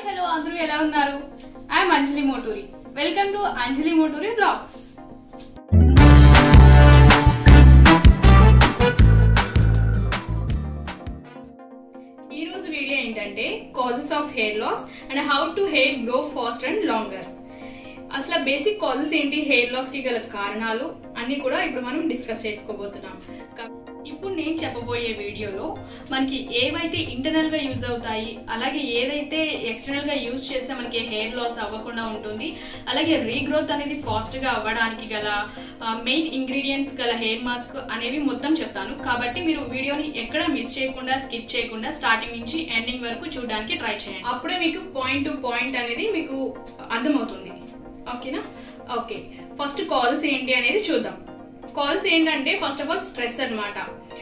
Hello అందరూ ఎలా ఉన్నారు? I'm Anjali Moturi. Welcome to Anjali Moturi blogs. ఈ రోజు వీడియో ఏంటంటే causes of hair loss and how to hair grow fast and longer. అసలు బేసిక్ కాజెస్ ఏంటి, హెయిర్ లాస్ కి గల కారణాలు అన్ని కూడా ఇప్పుడు మనం డిస్కస్ చేసుకోబోతున్నాం. ఇప్పుడు నేను చెప్పబోయే వీడియోలో మనకి ఏవైతే ఇంటర్నల్ గా యూజ్ అవుతాయి, అలాగే ఏదైతే ఎక్స్టర్నల్ గా యూజ్ చేస్తే మనకి హెయిర్ లాస్ అవ్వకుండా ఉంటుంది, అలాగే రీగ్రోత్ అనేది ఫాస్ట్ గా అవ్వడానికి గల మెయిన్ ఇంగ్రీడియంట్స్ గల హెయిర్ మాస్క్ అనేవి మొత్తం చెప్తాను. కాబట్టి మీరు వీడియోని ఎక్కడ మిస్ చేయకుండా, స్కిప్ చేయకుండా స్టార్టింగ్ నుంచి ఎండింగ్ వరకు చూడడానికి ట్రై చేయండి. అప్పుడే మీకు పాయింట్ టు పాయింట్ అనేది మీకు అర్థమవుతుంది. ఓకేనా? ఓకే, ఫస్ట్ కాల్స్ ఏంటి అనేది చూద్దాం. కాల్స్ ఏంటంటే ఫస్ట్ ఆఫ్ ఆల్ స్ట్రెస్ అన్నమాట.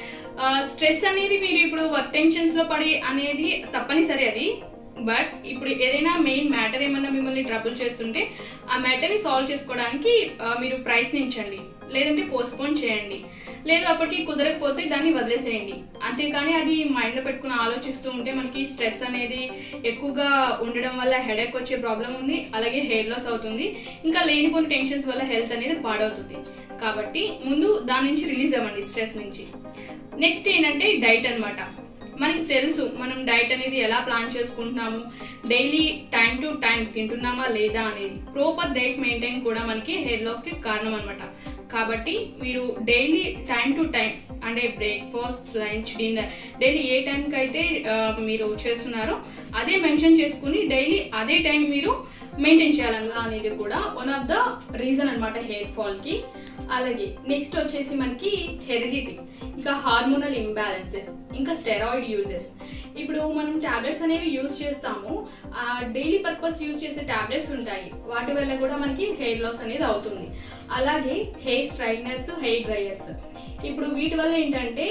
స్ట్రెస్ అనేది మీరు ఇప్పుడు వర్క్ టెన్షన్స్ లో పడి అనేది తప్పనిసరి అది. బట్ ఇప్పుడు ఏదైనా మెయిన్ మ్యాటర్ ఏమన్నా మిమ్మల్ని ట్రబుల్ చేస్తుంటే ఆ మ్యాటర్ ని సాల్వ్ చేసుకోవడానికి మీరు ప్రయత్నించండి, లేదంటే పోస్ట్పోన్ చేయండి. లేదు అప్పటికి కుదరకపోతే దాన్ని వదిలేసేయండి. అంతేకాని అది మైండ్ లో పెట్టుకుని ఆలోచిస్తూ ఉంటే మనకి స్ట్రెస్ అనేది ఎక్కువగా ఉండడం వల్ల హెడేక్ వచ్చే ప్రాబ్లం ఉంది, అలాగే హెయిర్ లాస్ అవుతుంది, ఇంకా లేనిపోని టెన్షన్స్ వల్ల హెల్త్ అనేది పాడవుతుంది. కాబట్టి ముందు దాని నుంచి రిలీజ్ అవ్వండి, స్ట్రెస్ నుంచి. నెక్స్ట్ ఏంటంటే డైట్ అన్నమాట. మనకి తెలుసు మనం డైట్ అనేది ఎలా ప్లాన్ చేసుకుంటున్నాము, డైలీ టైం టు టైం తింటున్నామా లేదా అనేది. ప్రాపర్ డైట్ మెయింటైన్ కూడా మనకి హెయిర్ లాస్ కి కారణం అనమాట. కాబట్టి మీరు డైలీ టైం టు టైం అంటే బ్రేక్ఫాస్ట్, లంచ్, డిన్నర్ డైలీ ఏ టైంకి అయితే మీరు చేస్తున్నారో అదే మెన్షన్ చేసుకుని డైలీ అదే టైం మీరు మెయింటైన్ చేయాలన్నా అనేది కూడా వన్ ఆఫ్ ద రీజన్ అనమాట హెయిర్ ఫాల్ కి. అలాగే నెక్స్ట్ వచ్చేసి మనకి హెరిడిటీ, ఇంకా హార్మోనల్ ఇంబ్యాలెన్సెస్, ఇంకా స్టెరాయిడ్ యూజెస్. ఇప్పుడు మనం టాబ్లెట్స్ అనేవి యూజ్ చేస్తాము, ఆ డైలీ పర్పస్ యూజ్ చేసే టాబ్లెట్స్ ఉంటాయి, వాటి వల్ల కూడా మనకి హెయిర్ లాస్ అనేది అవుతుంది. అలాగే హెయిర్ స్ట్రైట్నర్స్, హెయిర్ డ్రైయర్స్. ఇప్పుడు వీటి వల్ల ఏంటంటే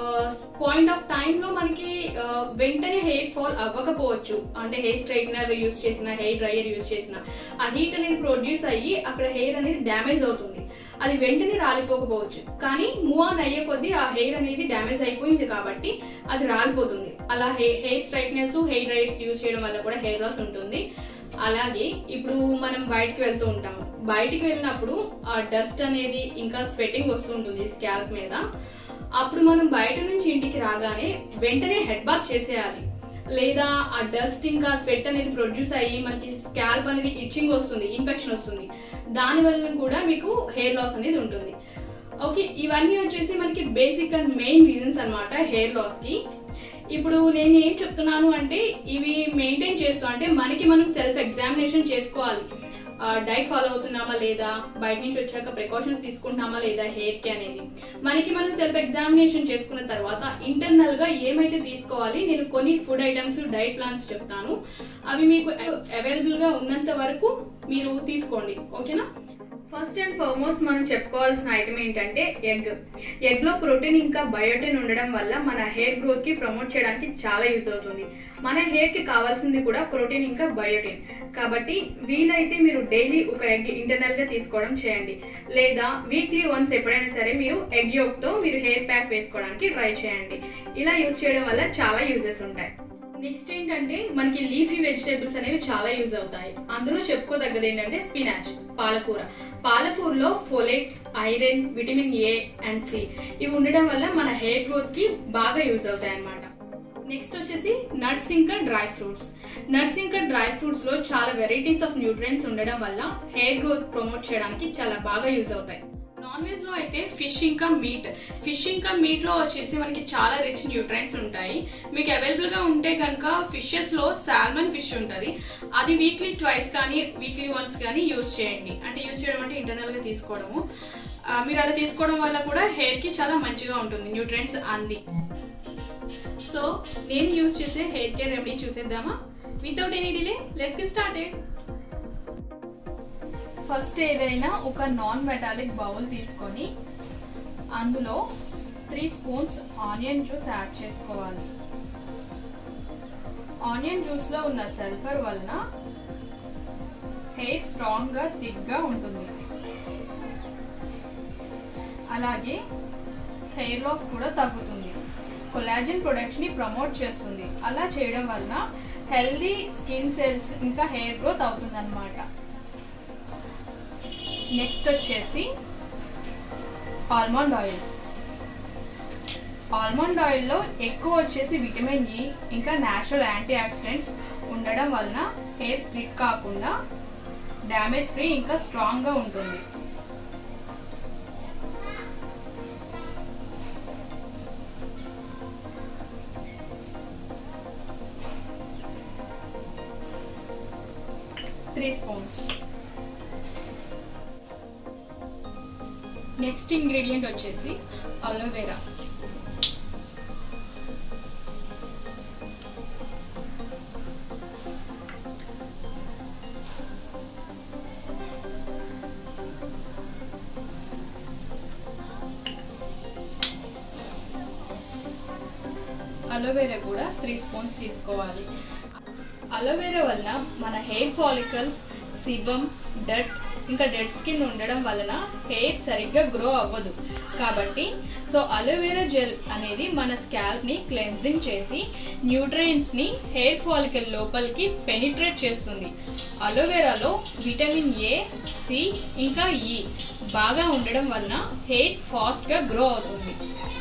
పాయింట్ ఆఫ్ టైమ్ లో మనకి వెంటనే హెయిర్ ఫాల్ అవ్వకపోవచ్చు. అంటే హెయిర్ స్ట్రైట్నర్ యూజ్ చేసిన, హెయిర్ డ్రైయర్ యూజ్ చేసిన ఆ హీట్ అనేది ప్రొడ్యూస్ అయ్యి అక్కడ హెయిర్ అనేది డ్యామేజ్ అవుతుంది. అది వెంటనే రాలిపోకపోవచ్చు, కానీ మూవ్ ఆన్ అయ్యే కొద్దీ ఆ హెయిర్ అనేది డ్యామేజ్ అయిపోయింది కాబట్టి అది రాలిపోతుంది. అలా hair straighteners, hair dryers use చేయడం వల్ల కూడా హెయిర్ లాస్ ఉంటుంది. అలాగే ఇప్పుడు మనం బయటకు వెళ్తూ ఉంటాము, బయటికి వెళ్ళినప్పుడు ఆ డస్ట్ అనేది ఇంకా స్వెట్టింగ్ వస్తూ ఉంటుంది స్కాల్ప్ మీద. అప్పుడు మనం బయట నుంచి ఇంటికి రాగానే వెంటనే హెడ్ బాత్ చేసేయాలి, లేదా ఆ డస్ట్ ఇంకా స్వెట్ అనేది ప్రొడ్యూస్ అయ్యి మనకి స్కాల్ప్ అనేది ఇచ్చింగ్ వస్తుంది, ఇన్ఫెక్షన్ వస్తుంది. దాని వల్ల కూడా మీకు హెయిర్ లాస్ అనేది ఉంటుంది. ఓకే, ఇవన్నీ వచ్చేసి మనకి బేసిక్ అండ్ మెయిన్ రీజన్స్ అన్నమాట హెయిర్ లాస్ కి. ఇప్పుడు నేను ఏం చెప్తున్నాను అంటే ఇవి మెయింటైన్ చేస్తూ అంటే మనకి మనం సెల్ఫ్ ఎగ్జామినేషన్ చేసుకోవాలి. డైట్ ఫాలో అవుతున్నామా లేదా, బయట నుంచి వచ్చాక ప్రికాషన్స్ తీసుకుంటున్నామా లేదా హెయిర్ కి అనేది మనకి మనం సెల్ఫ్ ఎగ్జామినేషన్ చేసుకున్న తర్వాత ఇంటర్నల్ గా ఏమైతే తీసుకోవాలి, నేను కొన్ని ఫుడ్ ఐటమ్స్, డైట్ ప్లాన్స్ చెప్తాను. అవి మీకు అవైలబుల్ గా ఉన్నంత వరకు మీరు తీసుకోండి. ఓకేనా? ఫస్ట్ అండ్ ఫార్మోస్ట్ మనం చెప్పుకోవాల్సిన ఐటమ్ ఏంటంటే ఎగ్. ఎగ్ లో ప్రోటీన్ ఇంకా బయోటిన్ ఉండడం వల్ల మన హెయిర్ గ్రోత్ కి ప్రమోట్ చేయడానికి చాలా యూజ్ అవుతుంది. మన హెయిర్ కి కావాల్సింది కూడా ప్రోటీన్ ఇంకా బయోటిన్. కాబట్టి వీలైతే మీరు డైలీ ఒక ఎగ్ ఇంటర్నల్ గా తీసుకోవడం చేయండి, లేదా వీక్లీ వన్స్ ఎప్పుడైనా సరే మీరు ఎగ్ యోక్ తో మీరు హెయిర్ ప్యాక్ వేసుకోవడానికి ట్రై చేయండి. ఇలా యూజ్ చేయడం వల్ల చాలా యూజెస్ ఉంటాయి. నెక్స్ట్ ఏంటంటే మనకి లీఫీ వెజిటేబుల్స్ అనేవి చాలా యూజ్ అవుతాయి. అందులో చెప్పుకోదగ్గది ఏంటంటే స్పినాచ్, పాలకూర. పాలకూరలో folate, iron, vitamin A and C ఇవి ఉండడం వల్ల మన హెయిర్ గ్రోత్ కి బాగా యూజ్ అవుతాయి అన్నమాట. నెక్స్ట్ వచ్చేసి నట్స్ ఇంకా డ్రై ఫ్రూట్స్. నట్స్ ఇంకా డ్రై ఫ్రూట్స్ లో చాలా వెరైటీస్ ఆఫ్ న్యూట్రియంట్స్ ఉండడం వల్ల హెయిర్ గ్రోత్ ప్రమోట్ చేయడానికి చాలా బాగా యూజ్ అవుతాయి. నాన్ వెజ్ లో అయితే ఫిష్ ఇంకా మీట్. ఫిష్ ఇంకా మీట్ లో వచ్చేసి మనకి చాలా రిచ్ న్యూట్రియంట్స్ ఉంటాయి. మీకు అవైలబుల్ గా ఉంటే కనుక ఫిషెస్ లో సాల్మన్ ఫిష్ ఉంటుంది, అది వీక్లీ ట్వైస్ కానీ వీక్లీ వన్స్ కానీ యూజ్ చేయండి. అంటే యూజ్ చేయడం అంటే ఇంటర్నల్ గా తీసుకోవడము. మీరు అలా తీసుకోవడం వల్ల కూడా హెయిర్ కి చాలా మంచిగా ఉంటుంది, న్యూట్రియంట్స్ అంది. సో నేను యూజ్ చేసే హెయిర్ కేర్ రెమెడీ చూసేద్దామా? Without any delay let's get started. First ఏదైనా ఒక నాన్ మెటాలిక్ బౌల్ తీసుకొని అందులో 3 స్పూన్స్ ఆనియన్ జ్యూస్ యాడ్ చేసుకోవాలి. ఆనియన్ జ్యూస్ లో ఉన్న సల్ఫర్ వలన హెయిర్ స్ట్రాంగ్ గా, థిక్ గా ఉంటుంది. అలాగే హెయిర్ లాస్ కూడా తగ్గుతుంది, కొలాజన్ ప్రొడక్షన్ ని ప్రమోట్ చేస్తుంది. అలా చేయడం వలన హెల్దీ స్కిన్ సెల్స్ ఇంకా హెయిర్ గ్రోత్ అవుతుంది అన్నమాట. నెక్స్ట్ వచ్చేసి ఆల్మండ్ ఆయిల్. ఆల్మండ్ ఆయిల్లో ఎక్కువ వచ్చేసి విటమిన్ ఇ ఇంకా న్యాచురల్ యాంటీ ఆక్సిడెంట్స్ ఉండడం వలన హెయిర్ స్ప్లిట్ కాకుండా డ్యామేజ్ ఫ్రీ ఇంకా స్ట్రాంగ్ గా ఉంటుంది. Three spoons. నెక్స్ట్ ఇంగ్రీడియంట్ వచ్చేసి అలోవెరా. అలోవెరా కూడా 3 స్పూన్స్ తీసుకోవాలి. అలోవెరా వల్ల మన హెయిర్ ఫాలికల్స్, సిబమ్, డట్ ఇంకా డెడ్ స్కిన్ ఉండడం వలన హెయిర్ సరిగ్గా గ్రో అవ్వదు. కాబట్టి అలోవెరా జెల్ అనేది మన స్కాల్ప్ ని క్లెన్జింగ్ చేసి న్యూట్రియంట్స్ ని హెయిర్ ఫాలికల్ లోపలికి పెనిట్రేట్ చేస్తుంది. అలోవెరాలో విటమిన్ ఏ, సి ఇంకా ఇ బాగా ఉండడం వలన హెయిర్ ఫాస్ట్ గా గ్రో అవుతుంది.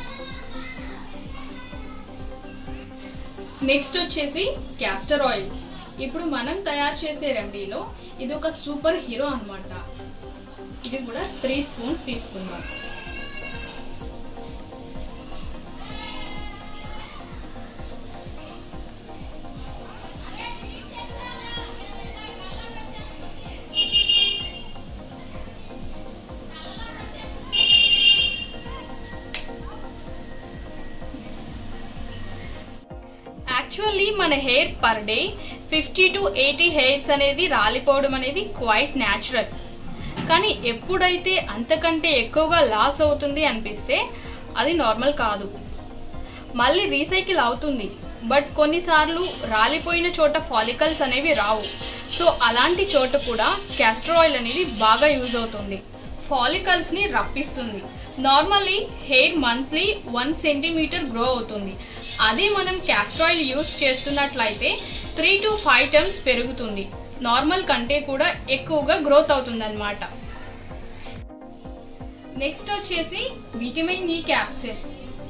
నెక్స్ట్ వచ్చేసి క్యాస్టర్ ఆయిల్. ఇప్పుడు మనం తయారు చేసే రెమెడీలో ఇది ఒక సూపర్ హీరో అన్నమాట. ఇది కూడా 3 స్పూన్స్ తీసుకున్నాం. యాక్చువల్లీ మన hair per day 50 to 80 hairs అనేది రాలిపోవడం అనేది క్వైట్ న్యాచురల్. కానీ ఎప్పుడైతే అంతకంటే ఎక్కువగా లాస్ అవుతుంది అనిపిస్తే అది నార్మల్ కాదు. మళ్ళీ రీసైకిల్ అవుతుంది, బట్ కొన్నిసార్లు రాలిపోయిన చోట ఫాలికల్స్ అనేవి రావు. అలాంటి చోట కూడా క్యాస్టర్ ఆయిల్ అనేది బాగా యూజ్ అవుతుంది. ఫాలికల్స్ ని రప్పిస్తుంది. Normally hair monthly 1 centimetre grow అవుతుంది. అదే మనం క్యాస్టర్ ఆయిల్ యూజ్ చేస్తున్నట్లయితే 3 to 5 times పెరుగుతుంది. నార్మల్ కంటే కూడా ఎక్కువగా గ్రోత్ అవుతుంది అన్నమాట. నెక్స్ట్ వచ్చేసి విటమిన్ ఇ క్యాప్సూల్.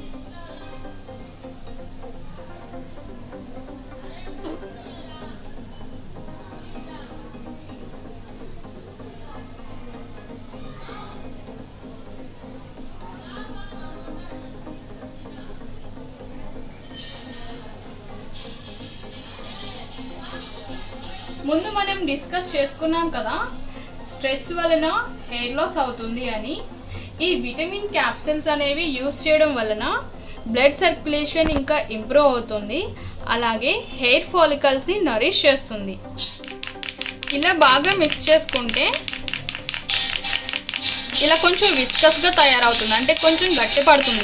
ముందు మనం డిస్కస్ చేసుకున్నాం కదా, స్ట్రెస్ వలన హెయిర్ లాస్ అవుతుంది అని. ఈ విటమిన్ క్యాప్సూల్స్ అనేవి యూజ్ చేయడం వలన బ్లడ్ సర్క్యులేషన్ ఇంకా ఇంప్రూవ్ అవుతుంది. అలాగే హెయిర్ ఫాలికల్స్ ని నరిష్ చేస్తుంది. ఇలా బాగా మిక్స్ చేసుకుంటే ఇలా కొంచెం విస్కస్ గా తయారవుతుంది, అంటే కొంచెం గట్టి పడుతుంది.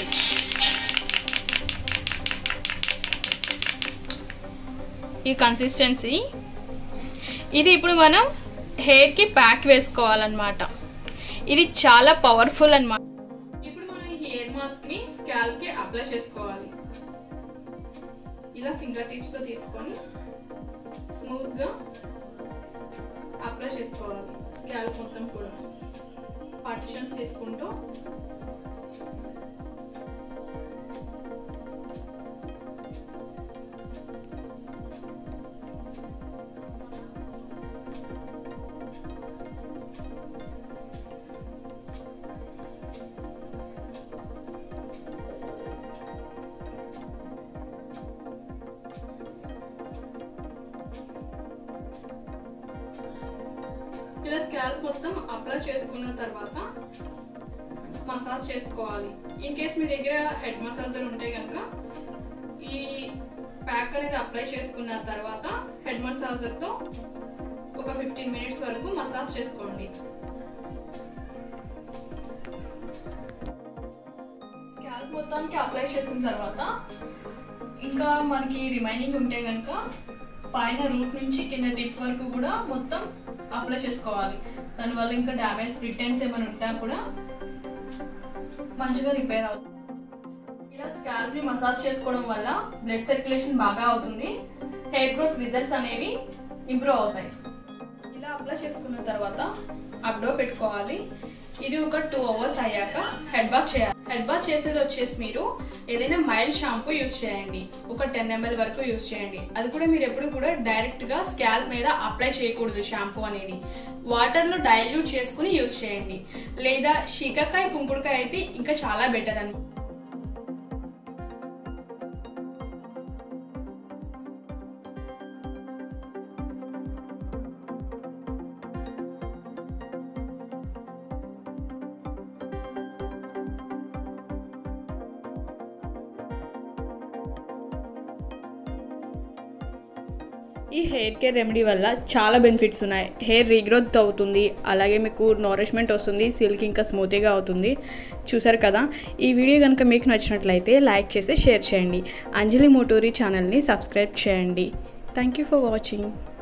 ఈ కన్సిస్టెన్సీ ఇది. ఇప్పుడు మనం హెయిర్ కి ప్యాక్ వేసుకోవాలన్నమాట. ఇది చాలా పవర్ఫుల్ అన్నమాట. ఇప్పుడు మనం ఈ హెయిర్ మాస్క్ ని స్కాల్ప్ కి అప్లై చేసుకోవాలి. ఇలా ఫింగర్ టిప్స్ తో తీసుకొని స్మూత్ గా అప్లై చేసుకోవాలి. స్కాల్ప్ మొత్తం కూడా పార్టిషన్స్ తీసుకుంటూ ఇలా స్కాల్ప్ మొత్తం అప్లై చేసుకున్న తర్వాత మసాజ్ చేసుకోవాలి. ఇన్ కేస్ మీ దగ్గర హెడ్ మసాజర్ ఉంటే కనుక ఈ ప్యాక్ అనేది అప్లై చేసుకున్న తర్వాత హెడ్ మసాజర్ తో ఒక 15 minutes వరకు మసాజ్ చేసుకోండి. స్కాల్ప్ మొత్తానికి అప్లై చేసిన తర్వాత ఇంకా మనకి రిమైనింగ్ ఉంటే కనుక పైన రూట్ నుంచి కింద టిప్ వరకు కూడా మొత్తం అప్లై చేసుకోవాలి. దానివల్ల ఇంకా డ్యామేజ్ స్ప్లిట్ ఏమైనా ఉంటా కూడా మంచిగా రిపేర్ అవుతుంది. ఇలా స్కాల్ప్ ని మసాజ్ చేసుకోవడం వల్ల బ్లడ్ సర్క్యులేషన్ బాగా అవుతుంది. హెయిర్ గ్రోత్ రిజల్ట్స్ అనేవి ఇంప్రూవ్ అవుతాయి. ఇలా అప్లై చేసుకున్న తర్వాత అప్డో పెట్టుకోవాలి. ఇది ఒక 2 hours అయ్యాక హెడ్ బాత్ చేయాలి. హెడ్ బాత్ చేసేది వచ్చేసి మీరు ఏదైనా మైల్డ్ షాంపూ యూస్ చేయండి. ఒక 10 ml వరకు యూస్ చేయండి. అది కూడా మీరు ఎప్పుడు కూడా డైరెక్ట్ గా స్కాల్ప్ మీద అప్లై చేయకూడదు. షాంపూ అనేది వాటర్ లో డైల్యూట్ చేసుకుని యూస్ చేయండి. లేదా శీకాకాయ కుంకుడుకాయ అయితే ఇంకా చాలా బెటర్ అని. ఈ హెయిర్ కేర్ రెమెడీ వల్ల చాలా బెనిఫిట్స్ ఉన్నాయి. హెయిర్ రీగ్రోత్ అవుతుంది, అలాగే మీకు నోరిష్మెంట్ వస్తుంది, సిల్క్ ఇంకా స్మూతీగా అవుతుంది. చూసారు కదా. ఈ వీడియో కనుక మీకు నచ్చినట్లయితే లైక్ చేసి షేర్ చేయండి. అంజలి మోటూరి ఛానల్ని సబ్స్క్రైబ్ చేయండి. Thank you for watching.